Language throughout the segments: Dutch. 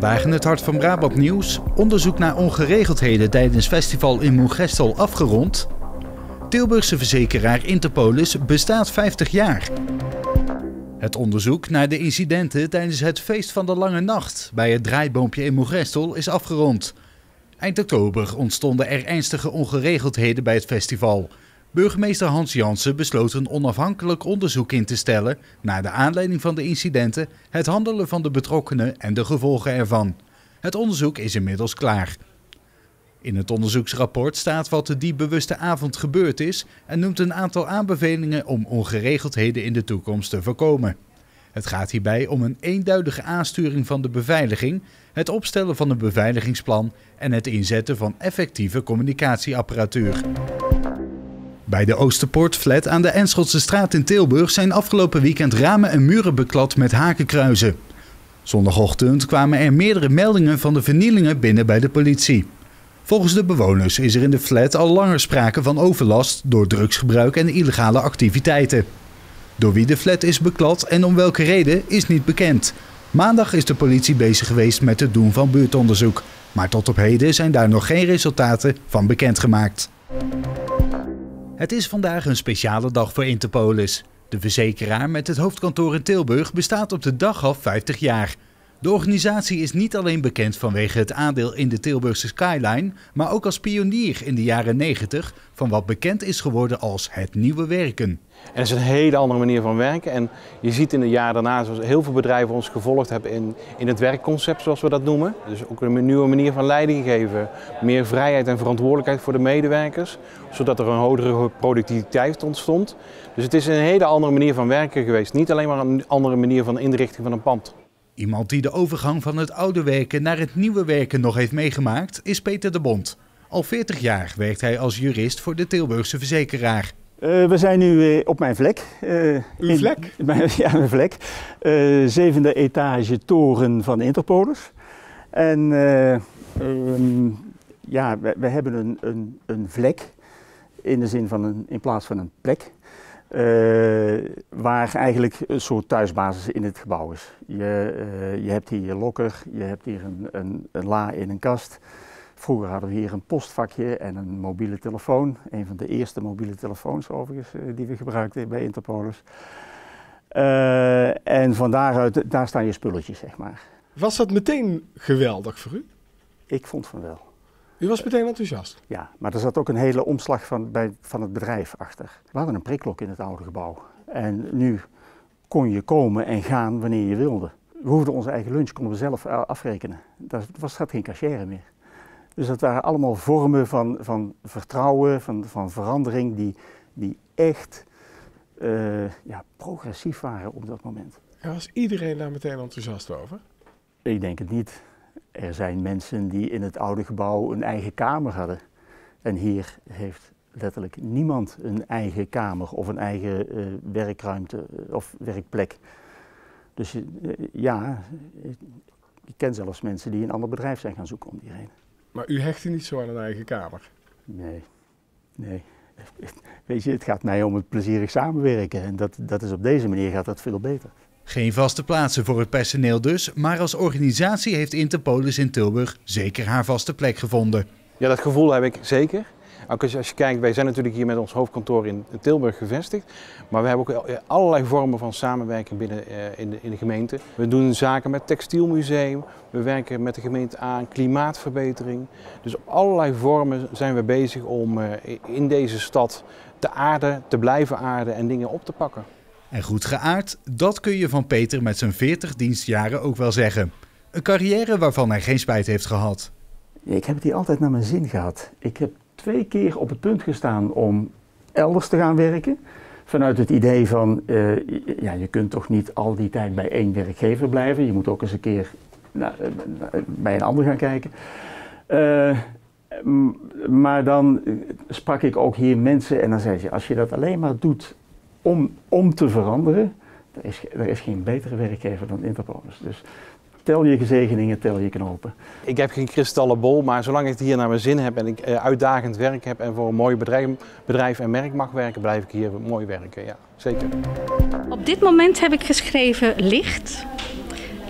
Vandaag in het Hart van Brabant nieuws. Onderzoek naar ongeregeldheden tijdens festival in Moergestel afgerond. Tilburgse verzekeraar Interpolis bestaat 50 jaar. Het onderzoek naar de incidenten tijdens het feest van de Lange Nacht bij het draaiboompje in Moergestel is afgerond. Eind oktober ontstonden er ernstige ongeregeldheden bij het festival. Burgemeester Hans Jansen besloot een onafhankelijk onderzoek in te stellen naar de aanleiding van de incidenten, het handelen van de betrokkenen en de gevolgen ervan. Het onderzoek is inmiddels klaar. In het onderzoeksrapport staat wat die bewuste avond gebeurd is en noemt een aantal aanbevelingen om ongeregeldheden in de toekomst te voorkomen. Het gaat hierbij om een eenduidige aansturing van de beveiliging, het opstellen van een beveiligingsplan en het inzetten van effectieve communicatieapparatuur. Bij de Oosterpoort-flat aan de Enschotsestraat in Tilburg zijn afgelopen weekend ramen en muren beklad met hakenkruizen. Zondagochtend kwamen er meerdere meldingen van de vernielingen binnen bij de politie. Volgens de bewoners is er in de flat al langer sprake van overlast door drugsgebruik en illegale activiteiten. Door wie de flat is beklad en om welke reden is niet bekend. Maandag is de politie bezig geweest met het doen van buurtonderzoek. Maar tot op heden zijn daar nog geen resultaten van bekendgemaakt. Het is vandaag een speciale dag voor Interpolis. De verzekeraar met het hoofdkantoor in Tilburg bestaat op de dag af 50 jaar. De organisatie is niet alleen bekend vanwege het aandeel in de Tilburgse skyline, maar ook als pionier in de jaren 90 van wat bekend is geworden als het nieuwe werken. En het is een hele andere manier van werken en je ziet in de jaren daarna zoals heel veel bedrijven ons gevolgd hebben in het werkconcept zoals we dat noemen. Dus ook een nieuwe manier van leiding geven, meer vrijheid en verantwoordelijkheid voor de medewerkers, zodat er een hogere productiviteit ontstond. Dus het is een hele andere manier van werken geweest, niet alleen maar een andere manier van inrichting van een pand. Iemand die de overgang van het oude werken naar het nieuwe werken nog heeft meegemaakt is Peter de Bond. Al 40 jaar werkt hij als jurist voor de Tilburgse verzekeraar. We zijn nu op mijn vlek. Uw vlek? Ja, mijn vlek. 7e etage toren van Interpolis. En ja, we hebben een vlek in de zin van in plaats van een plek. Waar eigenlijk een soort thuisbasis in het gebouw is. Je hebt hier je lokker, je hebt hier een la in een kast. Vroeger hadden we hier een postvakje en een mobiele telefoon. Een van de eerste mobiele telefoons overigens die we gebruikten bij Interpolis. En van daaruit, daar staan je spulletjes, zeg maar. Was dat meteen geweldig voor u? Ik vond van wel. U was meteen enthousiast? Ja, maar er zat ook een hele omslag van het bedrijf achter. We hadden een prikklok in het oude gebouw. En nu kon je komen en gaan wanneer je wilde. We hoefden onze eigen lunch, konden we zelf afrekenen. Er zat geen cashier meer. Dus dat waren allemaal vormen van vertrouwen, van verandering die echt progressief waren op dat moment. En was iedereen daar meteen enthousiast over? Ik denk het niet. Er zijn mensen die in het oude gebouw een eigen kamer hadden. En hier heeft letterlijk niemand een eigen kamer of een eigen werkruimte of werkplek. Dus ja, ik ken zelfs mensen die een ander bedrijf zijn gaan zoeken om die reden. Maar u hechtte niet zo aan een eigen kamer? Nee. Weet je, het gaat mij om het plezierig samenwerken en dat is op deze manier gaat dat veel beter. Geen vaste plaatsen voor het personeel dus, maar als organisatie heeft Interpolis in Tilburg zeker haar vaste plek gevonden. Ja, dat gevoel heb ik zeker. Ook als je kijkt, wij zijn natuurlijk hier met ons hoofdkantoor in Tilburg gevestigd. Maar we hebben ook allerlei vormen van samenwerking binnen in de gemeente. We doen zaken met het Textielmuseum. We werken met de gemeente aan klimaatverbetering. Dus op allerlei vormen zijn we bezig om in deze stad te aarden, te blijven aarden en dingen op te pakken. En goed geaard, dat kun je van Peter met zijn 40 dienstjaren ook wel zeggen. Een carrière waarvan hij geen spijt heeft gehad. Ik heb het hier altijd naar mijn zin gehad. Ik heb 2 keer op het punt gestaan om elders te gaan werken. Vanuit het idee van, je kunt toch niet al die tijd bij één werkgever blijven. Je moet ook eens een keer bij een ander gaan kijken. Maar dan sprak ik ook hier mensen en dan zei ze, als je dat alleen maar doet om te veranderen, er is geen betere werkgever dan Interpolis. Dus tel je zegeningen, tel je knopen. Ik heb geen kristallenbol, maar zolang ik het hier naar mijn zin heb en ik uitdagend werk heb en voor een mooi bedrijf en merk mag werken, blijf ik hier mooi werken. Ja, zeker. Op dit moment heb ik geschreven licht,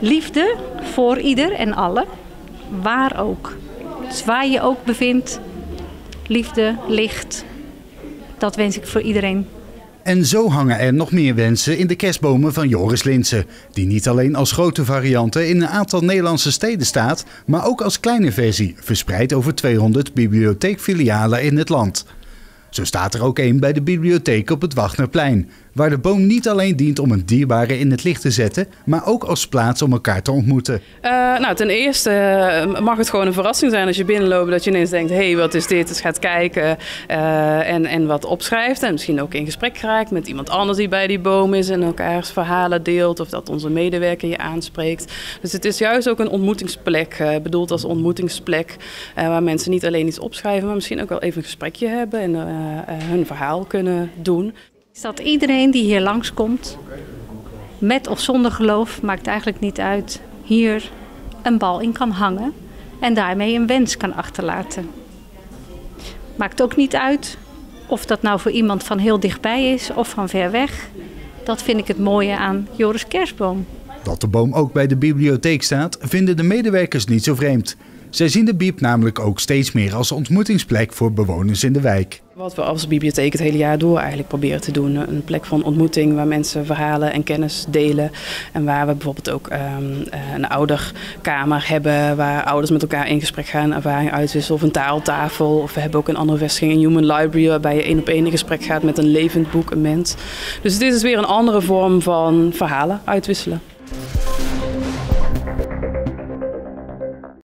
Liefde voor ieder en alle, waar ook. Dus waar je ook bevindt, liefde, licht, dat wens ik voor iedereen. En zo hangen er nog meer wensen in de kerstbomen van Joris Linssen, die niet alleen als grote varianten in een aantal Nederlandse steden staat, maar ook als kleine versie, verspreid over 200 bibliotheekfilialen in het land. Zo staat er ook één bij de bibliotheek op het Wagnerplein, waar de boom niet alleen dient om een dierbare in het licht te zetten, maar ook als plaats om elkaar te ontmoeten. Ten eerste mag het gewoon een verrassing zijn als je binnenloopt, dat je ineens denkt, hé, wat is dit? Dus gaat kijken en wat opschrijft en misschien ook in gesprek geraakt met iemand anders die bij die boom is en elkaars verhalen deelt of dat onze medewerker je aanspreekt. Dus het is juist ook een ontmoetingsplek, bedoeld als ontmoetingsplek, waar mensen niet alleen iets opschrijven, maar misschien ook wel even een gesprekje hebben en hun verhaal kunnen doen. Is dat iedereen die hier langskomt, met of zonder geloof, maakt eigenlijk niet uit, hier een bal in kan hangen en daarmee een wens kan achterlaten. Maakt ook niet uit of dat nou voor iemand van heel dichtbij is of van ver weg. Dat vind ik het mooie aan Joris Kerstboom. Dat de boom ook bij de bibliotheek staat, vinden de medewerkers niet zo vreemd. Zij zien de bieb namelijk ook steeds meer als ontmoetingsplek voor bewoners in de wijk. Wat we als bibliotheek het hele jaar door eigenlijk proberen te doen. Een plek van ontmoeting waar mensen verhalen en kennis delen. En waar we bijvoorbeeld ook een ouderkamer hebben waar ouders met elkaar in gesprek gaan, ervaring uitwisselen of een taaltafel. Of we hebben ook een andere vestiging, een Human Library, waarbij je 1-op-1 in gesprek gaat met een levend boek, een mens. Dus dit is weer een andere vorm van verhalen uitwisselen.